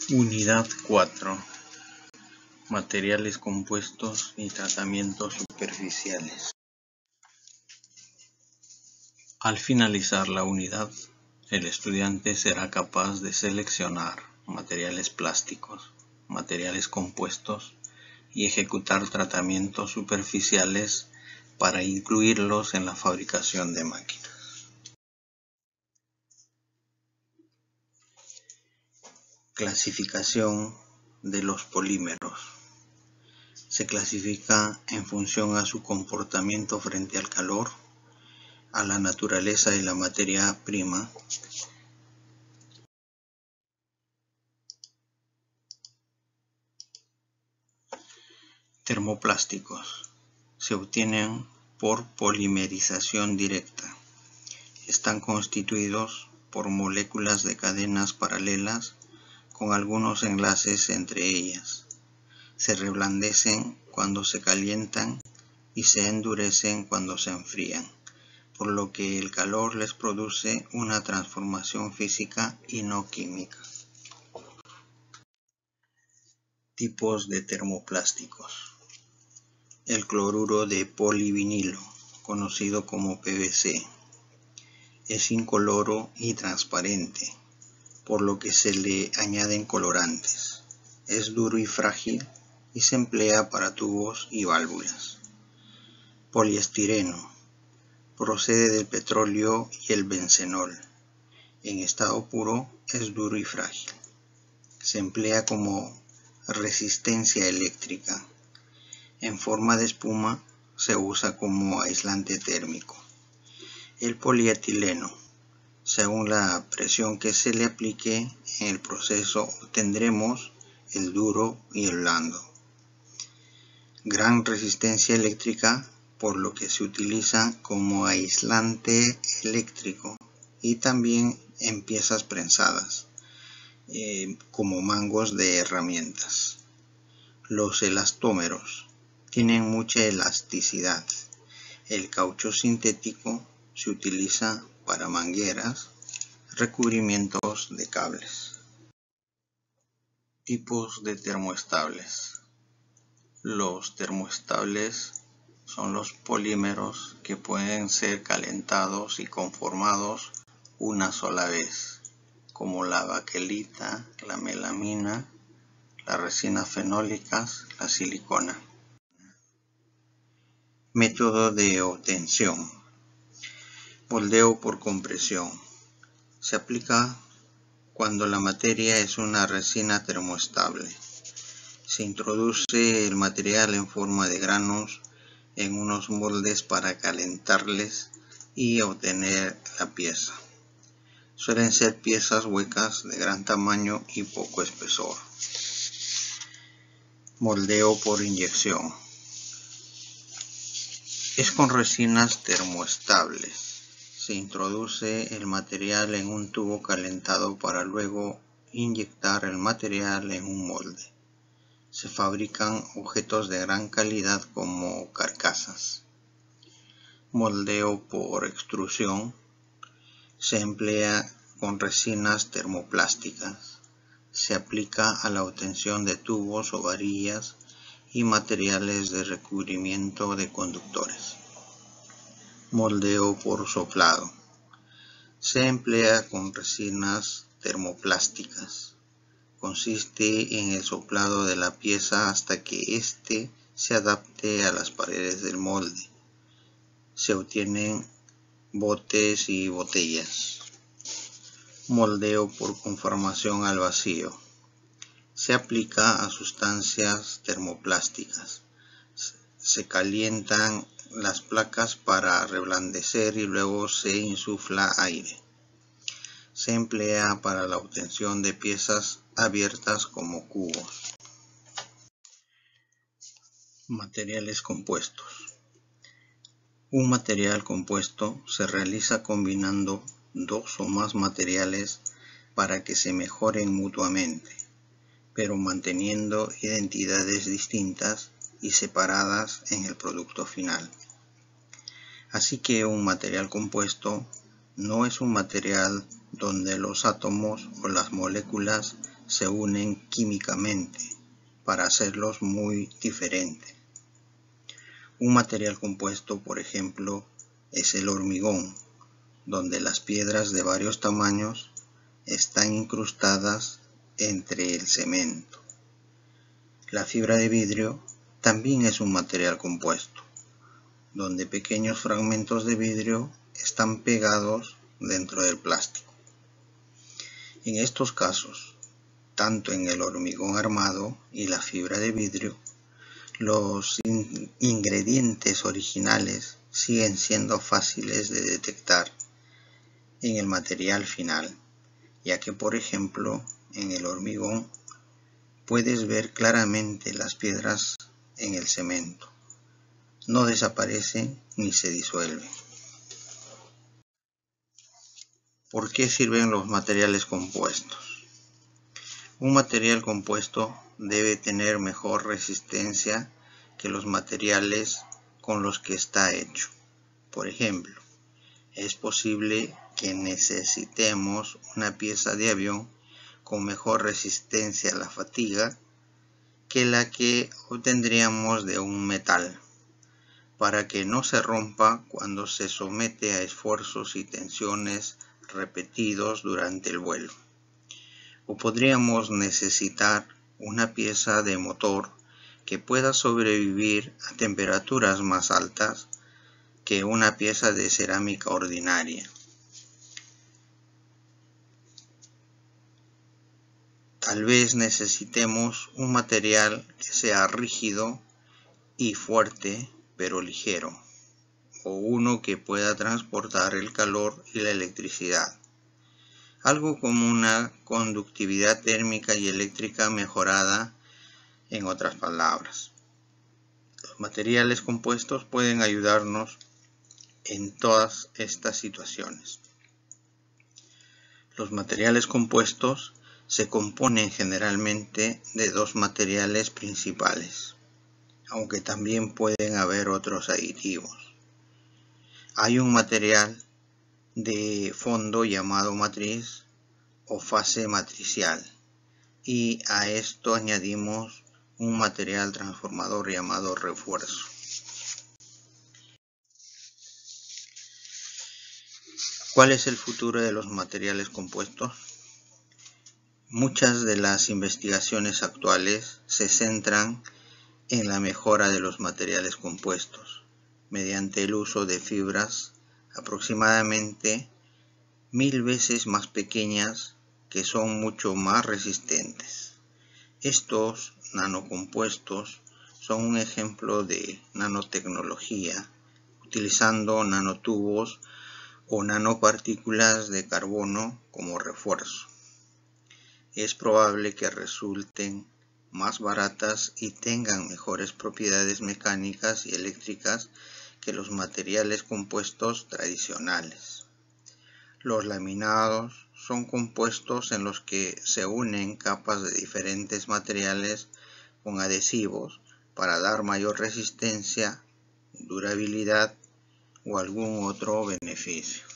Unidad 4. Materiales compuestos y tratamientos superficiales. Al finalizar la unidad, el estudiante será capaz de seleccionar materiales plásticos, materiales compuestos y ejecutar tratamientos superficiales para incluirlos en la fabricación de máquinas. Clasificación de los polímeros. Se clasifica en función a su comportamiento frente al calor, a la naturaleza de la materia prima, termoplásticos. Se obtienen por polimerización directa. Están constituidos por moléculas de cadenas paralelas con algunos enlaces entre ellas. Se reblandecen cuando se calientan y se endurecen cuando se enfrían, por lo que el calor les produce una transformación física y no química. Tipos de termoplásticos. El cloruro de polivinilo, conocido como PVC, es incoloro y transparente, por lo que se le añaden colorantes. Es duro y frágil y se emplea para tubos y válvulas. Poliestireno. Procede del petróleo y el bencenol. En estado puro es duro y frágil. Se emplea como resistencia eléctrica. En forma de espuma se usa como aislante térmico. El polietileno. Según la presión que se le aplique en el proceso obtendremos el duro y el blando. Gran resistencia eléctrica, por lo que se utiliza como aislante eléctrico y también en piezas prensadas, como mangos de herramientas. Los elastómeros tienen mucha elasticidad. El caucho sintético se utiliza para mangueras, recubrimientos de cables. Tipos de termoestables. Los termoestables son los polímeros que pueden ser calentados y conformados una sola vez, como la baquelita, la melamina, las resinas fenólicas, la silicona. Método de obtención. Moldeo por compresión. Se aplica cuando la materia es una resina termoestable. Se introduce el material en forma de granos en unos moldes para calentarles y obtener la pieza. Suelen ser piezas huecas de gran tamaño y poco espesor. Moldeo por inyección. Es con resinas termoestables. Se introduce el material en un tubo calentado para luego inyectar el material en un molde. Se fabrican objetos de gran calidad como carcasas. Moldeo por extrusión. Se emplea con resinas termoplásticas. Se aplica a la obtención de tubos o varillas y materiales de recubrimiento de conductores. Moldeo por soplado. Se emplea con resinas termoplásticas. Consiste en el soplado de la pieza hasta que éste se adapte a las paredes del molde. Se obtienen botes y botellas. Moldeo por conformación al vacío. Se aplica a sustancias termoplásticas. Se calientan las placas para reblandecer y luego se insufla aire. Se emplea para la obtención de piezas abiertas como cubos. Materiales compuestos. Un material compuesto se realiza combinando dos o más materiales para que se mejoren mutuamente, pero manteniendo identidades distintas y separadas en el producto final. Así que un material compuesto no es un material donde los átomos o las moléculas se unen químicamente para hacerlos muy diferentes. Un material compuesto, por ejemplo, es el hormigón, donde las piedras de varios tamaños están incrustadas entre el cemento. La fibra de vidrio también es un material compuesto, donde pequeños fragmentos de vidrio están pegados dentro del plástico. En estos casos, tanto en el hormigón armado y la fibra de vidrio, los ingredientes originales siguen siendo fáciles de detectar en el material final, ya que, por ejemplo, en el hormigón puedes ver claramente las piedras en el cemento. No desaparecen ni se disuelven. ¿Por qué sirven los materiales compuestos? Un material compuesto debe tener mejor resistencia que los materiales con los que está hecho. Por ejemplo, es posible que necesitemos una pieza de avión con mejor resistencia a la fatiga que la que obtendríamos de un metal, para que no se rompa cuando se somete a esfuerzos y tensiones repetidos durante el vuelo. O podríamos necesitar una pieza de motor que pueda sobrevivir a temperaturas más altas que una pieza de cerámica ordinaria. Tal vez necesitemos un material que sea rígido y fuerte, pero ligero, o uno que pueda transportar el calor y la electricidad. Algo como una conductividad térmica y eléctrica mejorada, en otras palabras. Los materiales compuestos pueden ayudarnos en todas estas situaciones. Los materiales compuestos se componen generalmente de dos materiales principales, aunque también pueden haber otros aditivos. Hay un material de fondo llamado matriz o fase matricial, y a esto añadimos un material transformador llamado refuerzo. ¿Cuál es el futuro de los materiales compuestos? Muchas de las investigaciones actuales se centran en la mejora de los materiales compuestos mediante el uso de fibras aproximadamente 1000 veces más pequeñas que son mucho más resistentes. Estos nanocompuestos son un ejemplo de nanotecnología, utilizando nanotubos o nanopartículas de carbono como refuerzo. Es probable que resulten más baratas y tengan mejores propiedades mecánicas y eléctricas que los materiales compuestos tradicionales. Los laminados son compuestos en los que se unen capas de diferentes materiales con adhesivos para dar mayor resistencia, durabilidad o algún otro beneficio.